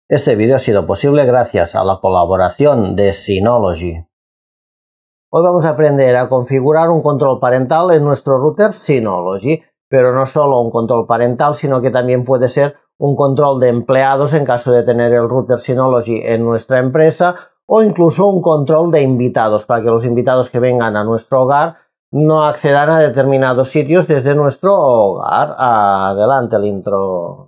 Este vídeo ha sido posible gracias a la colaboración de Synology. Hoy vamos a aprender a configurar un control parental en nuestro router Synology, pero no solo un control parental, sino que también puede ser un control de empleados en caso de tener el router Synology en nuestra empresa, o incluso un control de invitados para que los invitados que vengan a nuestro hogar no accedan a determinados sitios desde nuestro hogar. Adelante el intro.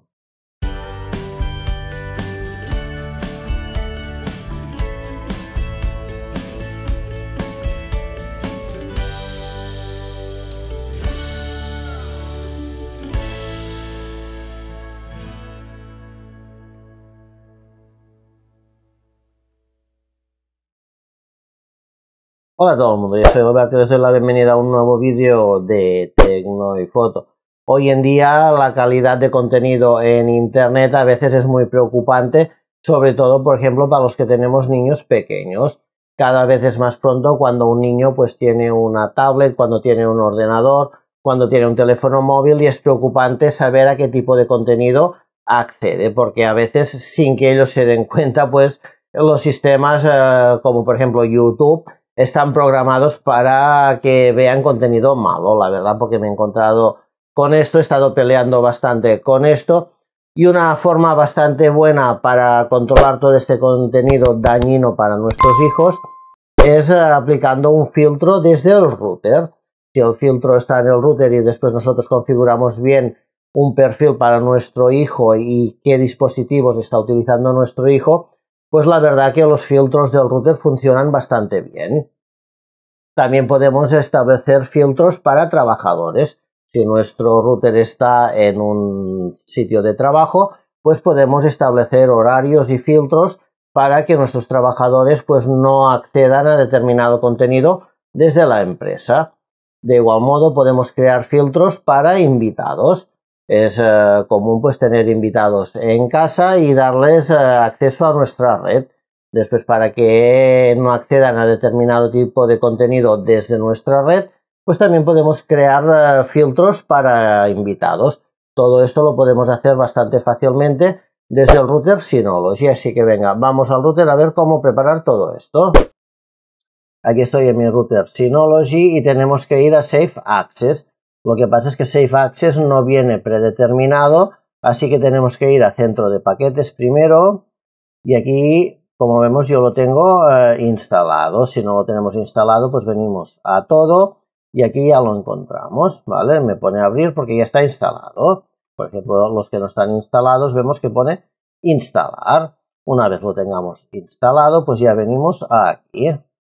Hola a todo el mundo, yo soy Roberto y les doy la bienvenida a un nuevo vídeo de Tecno y Foto. Hoy en día la calidad de contenido en internet a veces es muy preocupante, sobre todo por ejemplo para los que tenemos niños pequeños. Cada vez es más pronto cuando un niño pues tiene una tablet, cuando tiene un ordenador, cuando tiene un teléfono móvil, y es preocupante saber a qué tipo de contenido accede, porque a veces sin que ellos se den cuenta pues los sistemas como por ejemplo YouTube están programados para que vean contenido malo, la verdad, porque me he encontrado con esto, he estado peleando bastante con esto, y una forma bastante buena para controlar todo este contenido dañino para nuestros hijos es aplicando un filtro desde el router. Si el filtro está en el router y después nosotros configuramos bien un perfil para nuestro hijo y qué dispositivos está utilizando nuestro hijo, pues la verdad que los filtros del router funcionan bastante bien. También podemos establecer filtros para trabajadores. Si nuestro router está en un sitio de trabajo, pues podemos establecer horarios y filtros para que nuestros trabajadores pues no accedan a determinado contenido desde la empresa. De igual modo podemos crear filtros para invitados. Es común pues tener invitados en casa y darles acceso a nuestra red. Después, para que no accedan a determinado tipo de contenido desde nuestra red, pues también podemos crear filtros para invitados. Todo esto lo podemos hacer bastante fácilmente desde el router Synology. Así que venga, vamos al router a ver cómo preparar todo esto. Aquí estoy en mi router Synology y tenemos que ir a Safe Access. Lo que pasa es que Safe Access no viene predeterminado, así que tenemos que ir a centro de paquetes primero, y aquí, como vemos, yo lo tengo instalado. Si no lo tenemos instalado, pues venimos a todo y aquí ya lo encontramos, ¿vale? Me pone a abrir porque ya está instalado. Por ejemplo, los que no están instalados, vemos que pone instalar. Una vez lo tengamos instalado, pues ya venimos aquí.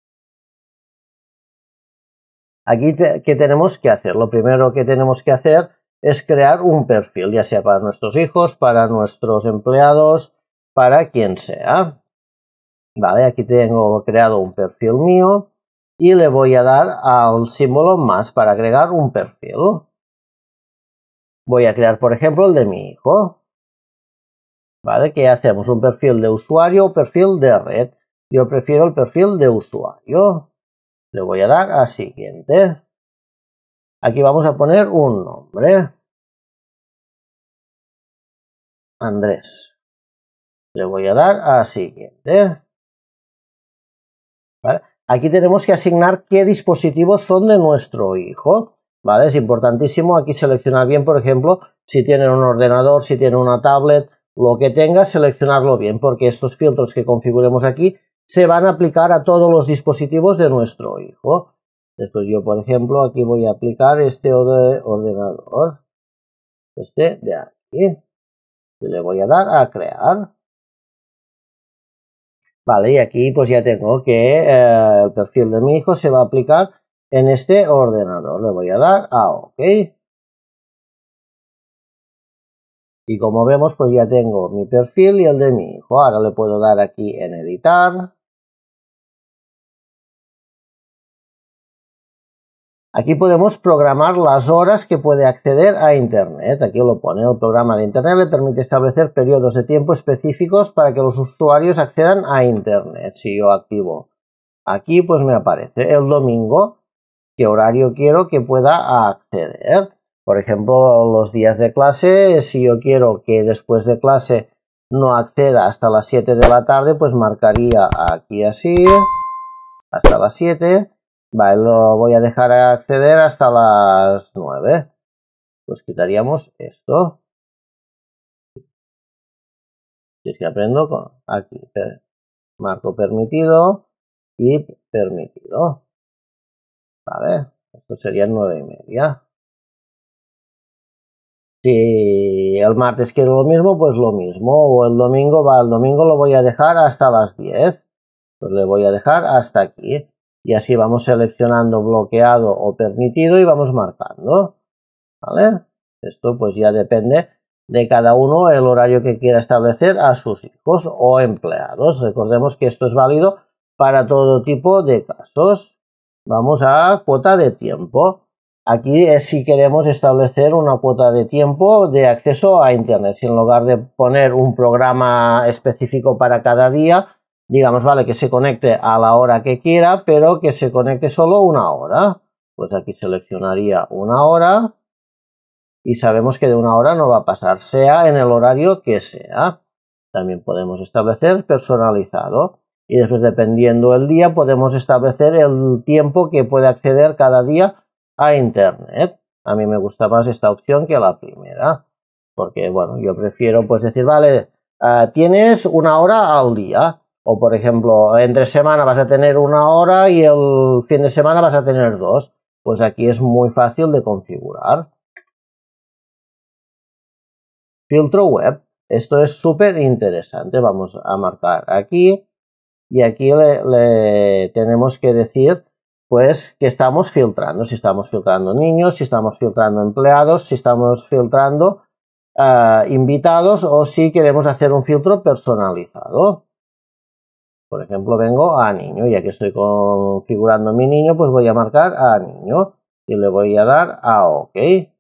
Aquí, ¿qué tenemos que hacer? Lo primero que tenemos que hacer es crear un perfil, ya sea para nuestros hijos, para nuestros empleados, para quien sea. Vale, aquí tengo creado un perfil mío y le voy a dar al símbolo más para agregar un perfil. Voy a crear, por ejemplo, el de mi hijo. Vale, ¿qué hacemos? ¿Un perfil de usuario o perfil de red? Yo prefiero el perfil de usuario. Le voy a dar a siguiente. Aquí vamos a poner un nombre. Andrés. Le voy a dar a siguiente. ¿Vale? Aquí tenemos que asignar qué dispositivos son de nuestro hijo. ¿Vale? Es importantísimo aquí seleccionar bien, por ejemplo, si tienen un ordenador, si tienen una tablet, lo que tenga, seleccionarlo bien, porque estos filtros que configuremos aquí se van a aplicar a todos los dispositivos de nuestro hijo. Después yo, por ejemplo, aquí voy a aplicar este ordenador, este de aquí, y le voy a dar a crear. Vale, y aquí pues ya tengo que el perfil de mi hijo se va a aplicar en este ordenador. Le voy a dar a OK. Y como vemos, pues ya tengo mi perfil y el de mi hijo. Ahora le puedo dar aquí en editar. Aquí podemos programar las horas que puede acceder a Internet. Aquí lo pone. El programa de Internet le permite establecer periodos de tiempo específicos para que los usuarios accedan a Internet. Si yo activo aquí, pues me aparece el domingo qué horario quiero que pueda acceder. Por ejemplo, los días de clase, si yo quiero que después de clase no acceda hasta las 7 de la tarde, pues marcaría aquí así, hasta las 7, vale, lo voy a dejar acceder hasta las 9, pues quitaríamos esto, si es que aprendo aquí, marco permitido y permitido, vale, esto sería 9:30. Si el martes quiero lo mismo, pues lo mismo. O el domingo, el domingo lo voy a dejar hasta las 10. Pues le voy a dejar hasta aquí. Y así vamos seleccionando bloqueado o permitido y vamos marcando. ¿Vale? Esto pues ya depende de cada uno el horario que quiera establecer a sus hijos o empleados. Recordemos que esto es válido para todo tipo de casos. Vamos a cuota de tiempo. Aquí es si queremos establecer una cuota de tiempo de acceso a Internet. Si en lugar de poner un programa específico para cada día, digamos, vale, que se conecte a la hora que quiera, pero que se conecte solo una hora. Pues aquí seleccionaría una hora y sabemos que de una hora no va a pasar, sea en el horario que sea. También podemos establecer personalizado. Y después, dependiendo del día, podemos establecer el tiempo que puede acceder cada día a Internet. A mí me gusta más esta opción que la primera, porque bueno, yo prefiero pues decir, vale, tienes una hora al día, o por ejemplo, entre semana vas a tener una hora y el fin de semana vas a tener 2, pues aquí es muy fácil de configurar. Filtro web, esto es súper interesante, vamos a marcar aquí y aquí le tenemos que decir pues que estamos filtrando, si estamos filtrando niños, si estamos filtrando empleados, si estamos filtrando invitados o si queremos hacer un filtro personalizado. Por ejemplo, vengo a niño, ya que estoy configurando mi niño, pues voy a marcar a niño y le voy a dar a OK.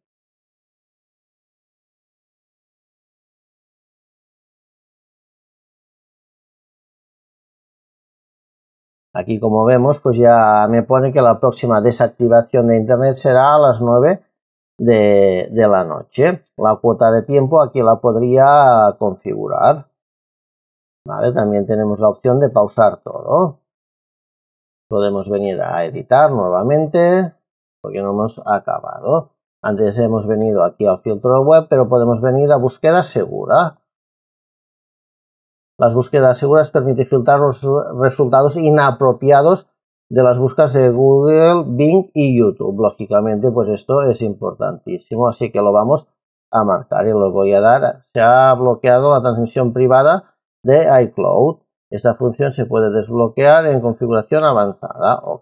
Aquí, como vemos, pues ya me pone que la próxima desactivación de Internet será a las 9 de la noche. La cuota de tiempo aquí la podría configurar. Vale, también tenemos la opción de pausar todo. Podemos venir a editar nuevamente, porque no hemos acabado. Antes hemos venido aquí al filtro web, pero podemos venir a búsqueda segura. Las búsquedas seguras permiten filtrar los resultados inapropiados de las búsquedas de Google, Bing y YouTube. Lógicamente, pues esto es importantísimo, así que lo vamos a marcar y lo voy a dar. Se ha bloqueado la transmisión privada de iCloud. Esta función se puede desbloquear en configuración avanzada. OK.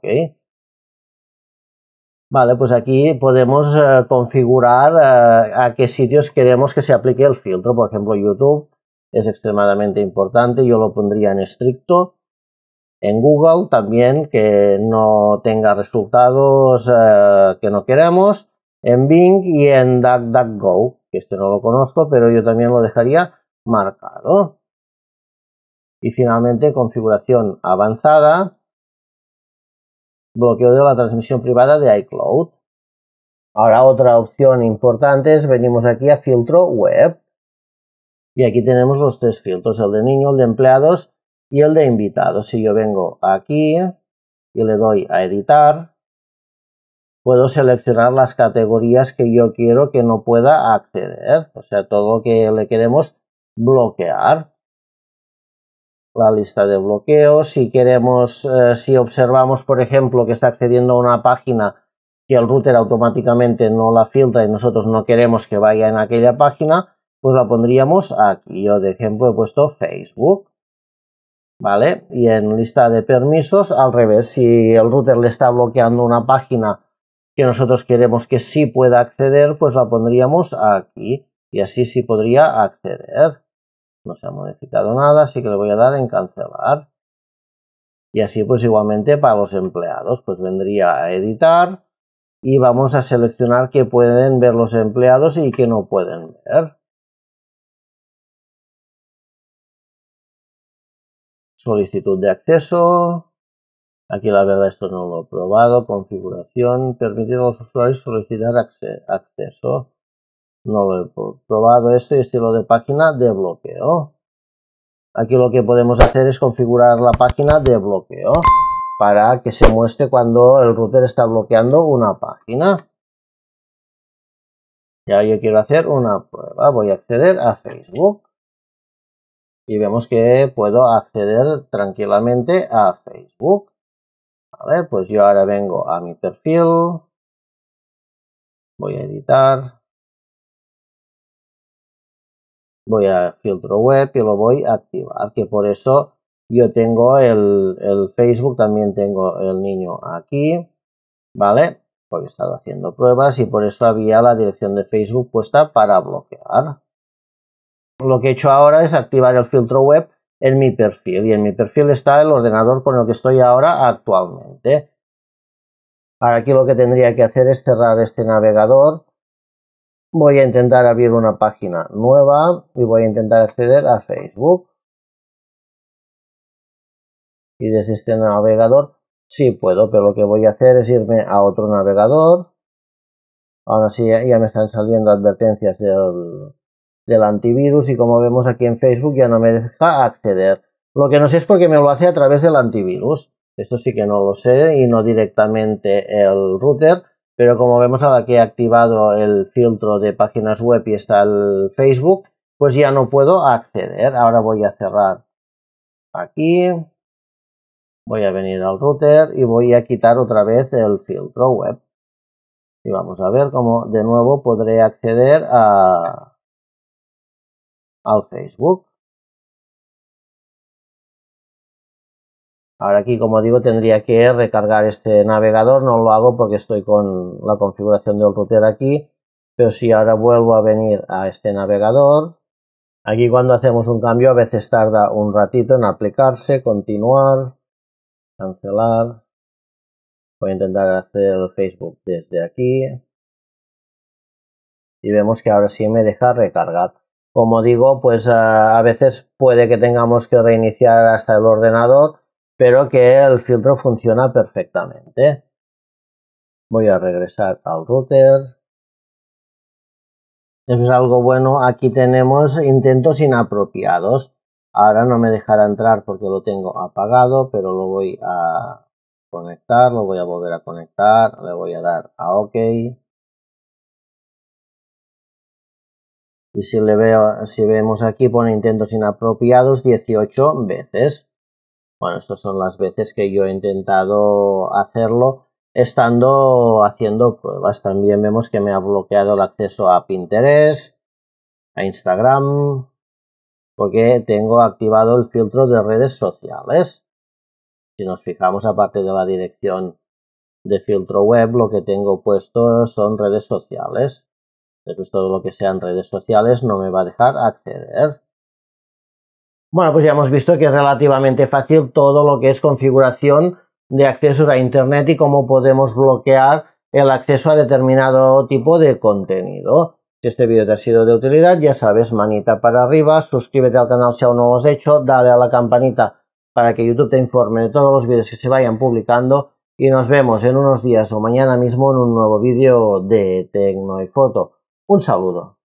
Vale, pues aquí podemos configurar a qué sitios queremos que se aplique el filtro. Por ejemplo, YouTube es extremadamente importante, yo lo pondría en estricto. En Google también, que no tenga resultados que no queremos. En Bing y en DuckDuckGo, que este no lo conozco, pero yo también lo dejaría marcado. Y finalmente, configuración avanzada, bloqueo de la transmisión privada de iCloud. Ahora otra opción importante es, venimos aquí a filtro web. Y aquí tenemos los 3 filtros, el de niños, el de empleados y el de invitados. Si yo vengo aquí y le doy a editar, puedo seleccionar las categorías que yo quiero que no pueda acceder. O sea, todo lo que le queremos bloquear. La lista de bloqueos. Si queremos, si observamos, por ejemplo, que está accediendo a una página que el router automáticamente no la filtra y nosotros no queremos que vaya en aquella página, pues la pondríamos aquí. Yo de ejemplo he puesto Facebook, ¿vale? Y en lista de permisos, al revés, si el router le está bloqueando una página que nosotros queremos que sí pueda acceder, pues la pondríamos aquí y así sí podría acceder. No se ha modificado nada, así que le voy a dar en cancelar. Y así pues igualmente para los empleados, pues vendría a editar y vamos a seleccionar qué pueden ver los empleados y qué no pueden ver. Solicitud de acceso. Aquí la verdad esto no lo he probado. Configuración. Permitir a los usuarios solicitar acceso. No lo he probado esto y estilo de página de bloqueo. Aquí lo que podemos hacer es configurar la página de bloqueo para que se muestre cuando el router está bloqueando una página. Ya yo quiero hacer una prueba. Voy a acceder a Facebook. Y vemos que puedo acceder tranquilamente a Facebook. Vale, pues yo ahora vengo a mi perfil. Voy a editar. Voy a filtro web y lo voy a activar. Que por eso yo tengo el Facebook, también tengo el niño aquí. Vale, porque he estado haciendo pruebas y por eso había la dirección de Facebook puesta para bloquear. Lo que he hecho ahora es activar el filtro web en mi perfil y en mi perfil está el ordenador con el que estoy ahora actualmente. Ahora aquí lo que tendría que hacer es cerrar este navegador. Voy a intentar abrir una página nueva y voy a intentar acceder a Facebook. Y desde este navegador sí puedo, pero lo que voy a hacer es irme a otro navegador. Ahora sí ya me están saliendo advertencias del antivirus y como vemos aquí en Facebook ya no me deja acceder. Lo que no sé es por qué me lo hace a través del antivirus. Esto sí que no lo sé y no directamente el router, pero como vemos ahora que he activado el filtro de páginas web y está el Facebook, pues ya no puedo acceder. Ahora voy a cerrar aquí, voy a venir al router y voy a quitar otra vez el filtro web. Y vamos a ver cómo de nuevo podré acceder al Facebook. Ahora aquí, como digo, tendría que recargar este navegador. No lo hago porque estoy con la configuración del router aquí. Pero si ahora vuelvo a venir a este navegador, aquí cuando hacemos un cambio a veces tarda un ratito en aplicarse. Continuar, cancelar. Voy a intentar hacer el Facebook desde aquí. Y vemos que ahora sí me deja recargar. Como digo, pues a veces puede que tengamos que reiniciar hasta el ordenador, pero que el filtro funciona perfectamente. Voy a regresar al router. Es algo bueno, aquí tenemos intentos inapropiados. Ahora no me dejará entrar porque lo tengo apagado, pero lo voy a conectar, lo voy a volver a conectar, le voy a dar a OK. Y si vemos aquí pone intentos inapropiados 18 veces. Bueno, estas son las veces que yo he intentado hacerlo estando haciendo pruebas. También vemos que me ha bloqueado el acceso a Pinterest, a Instagram, porque tengo activado el filtro de redes sociales. Si nos fijamos, aparte de la dirección de filtro web, lo que tengo puesto son redes sociales. Entonces todo lo que sean redes sociales no me va a dejar acceder. Bueno, pues ya hemos visto que es relativamente fácil todo lo que es configuración de accesos a Internet y cómo podemos bloquear el acceso a determinado tipo de contenido. Si este vídeo te ha sido de utilidad, ya sabes, manita para arriba, suscríbete al canal si aún no lo has hecho, dale a la campanita para que YouTube te informe de todos los vídeos que se vayan publicando y nos vemos en unos días o mañana mismo en un nuevo vídeo de Tecno y Foto. Un saludo.